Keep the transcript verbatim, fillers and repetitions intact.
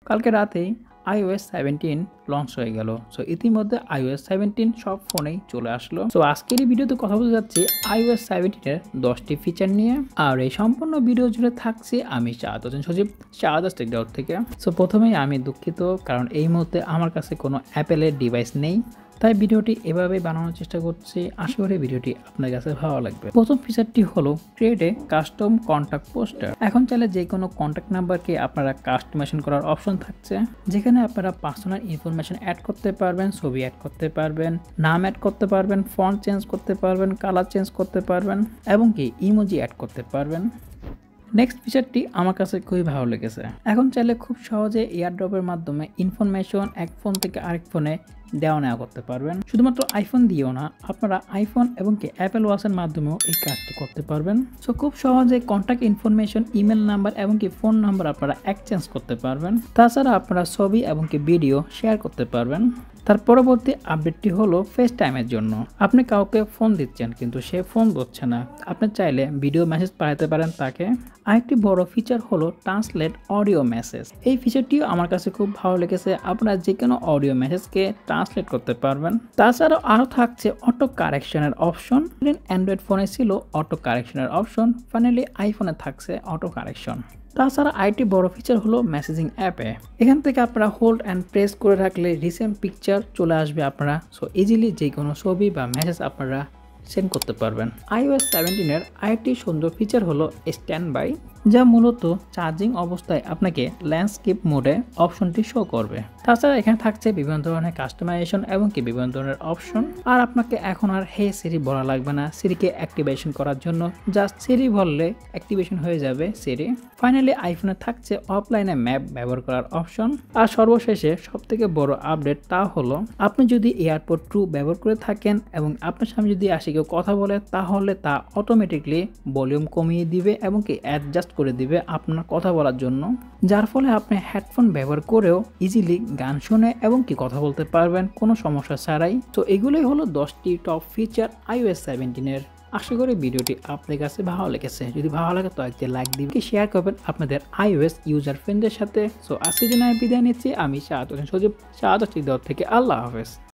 কালকে রাতেই iOS seventeen launch হয়ে গেল। সো ইতিমধ্যে iOS সেভেন্টিন সব ফোনেই চলে আসলো। সো আজকের এই ভিডিওতে কথা বলতে যাচ্ছি iOS সেভেন্টিন এর দশটি ফিচার নিয়ে। আর এই সম্পূর্ণ ভিডিও জুড়ে থাকছি আমি শাহাদ হোসেন সজীব শাহাদাস টেক ডট থেকে। সো প্রথমেই আমি দুঃখিত, কারণ এই মুহূর্তে আমার কাছে কোনো অ্যাপেলের ডিভাইস নেই, তাই ভিডিওটি এভাবেই বানানোর চেষ্টা করছি। আশা করি ভিডিওটি আপনার কাছে ভালো লাগবে। প্রথম ফিচারটি হলো create a custom contact poster. এখন চাইলে যে কোনো কন্ট্যাক্ট নাম্বারকে আপনারা কাস্টমাইজেশন করার অপশন থাকছে, যেখানে আপনারা পার্সোনাল ইনফরমেশন অ্যাড করতে পারবেন, ছবি অ্যাড করতে পারবেন, নাম অ্যাড করতে পারবেন, ফন্ট চেঞ্জ করতে পারবেন, কালার চেঞ্জ করতে পারবেন এবং কি ইমোজি অ্যাড করতে পারবেন। নেক্সট ফিচারটি আমার কাছে খুবই ভালো লেগেছে। এখন চাইলে খুব সহজে এয়ারড্রপের মাধ্যমে ইনফরমেশন এক ফোন থেকে আরেক ফোনে দেওয়া নেওয়া করতে পারবেন। শুধুমাত্র আইফোন দিয়েও না, আপনারা আইফোন এবং কি অ্যাপেল ওয়াচের মাধ্যমেও এই কাজটি করতে পারবেন। সো খুব সহজে কন্ট্যাক্ট ইনফরমেশন, ইমেল নাম্বার এবং কি ফোন নাম্বার আপনারা এক্সচেঞ্জ করতে পারবেন। তাছাড়া আপনারা ছবি এবং কি ভিডিও শেয়ার করতে পারবেন। তার পরবর্তী আপডেটটি হলো ফেস টাইমের জন্য। আপনি কাউকে ফোন দিচ্ছেন কিন্তু সে ফোন ধরছে না, আপনি চাইলে ভিডিও মেসেজ পাঠাতে পারেন তাকে। আরেকটি বড় ফিচার হলো ট্রান্সলেট অডিও মেসেজ। এই ফিচারটিও আমার কাছে খুব ভালো লেগেছে। আপনারা যে কোনো অডিও মেসেজকে ট্রান্সলেট করতে পারবেন। তাছাড়াও আরও থাকছে অটো কারেকশনের অপশন। অ্যান্ড্রয়েড ফোনে ছিল অটো কারেকশনের অপশন, ফাইনালি আইফোনে থাকছে অটো কারেকশন। তাছাড়া আরেকটি বড় ফিচার হলো মেসেজিং অ্যাপে। এখান থেকে আপনারা হোল্ড অ্যান্ড প্রেস করে রাখলে রিসেন্ট পিকচার চলে আসবে আপনারা। সো ইজিলি যে কোনো ছবি বা মেসেজ আপনারা সেন্ড করতে পারবেন। iOS সেভেন্টিন এর আরেকটি সুন্দর ফিচার হলো স্ট্যান্ড বাই, যা মূলত চার্জিং অবস্থায় আপনাকে ল্যান্ডস্কেপ মোডে অপশনটি শো করবে। তাছাড়া এখানে থাকছে বিভিন্ন ধরনের কাস্টমাইজেশন এবং কি বিভিন্ন ধরনের অপশন। আর আপনাকে এখন আর হে সিরি বলা লাগবে না সিরিকে অ্যাক্টিভেশন করার জন্য, জাস্ট সিরি বললে অ্যাক্টিভেশন হয়ে যাবে সিরি। ফাইনালি আইফোনে থাকছে অফলাইনে ম্যাপ ব্যবহার করার অপশন। আর সর্বশেষে সবথেকে বড় আপডেট তা হলো, আপনি যদি এয়ারপড টু ব্যবহার করে থাকেন এবং আপনার সামনে যদি আসে কেউ কথা বলে, তাহলে তা অটোমেটিকলি ভলিউম কমিয়ে দিবে এবং কি অ্যাডজাস্ট করে দিবে আপনার কথা বলার জন্য, যার ফলে আপনি হেডফোন ব্যবহার করেও ইজিলি গান শুনে এবং কি কথা বলতে পারবেন কোনো সমস্যা ছাড়াই। তো এগুলোই হলো দশটি টপ ফিচার iOS সেভেন্টিন এর। আশা করি ভিডিওটি আপনাদের কাছে ভালো লেগেছে। যদি ভালো লাগে তো একটা লাইক দিবেন, শেয়ার করবেন আপনাদের iOS ইউজার ফ্রেন্ডদের সাথে। সো আজকের জন্য আমি বিদায় নিচ্ছি। আমি শাহাদ হোসেন সজীব শাহাদাস টেক ডট থেকে। আল্লাহ হাফেজ।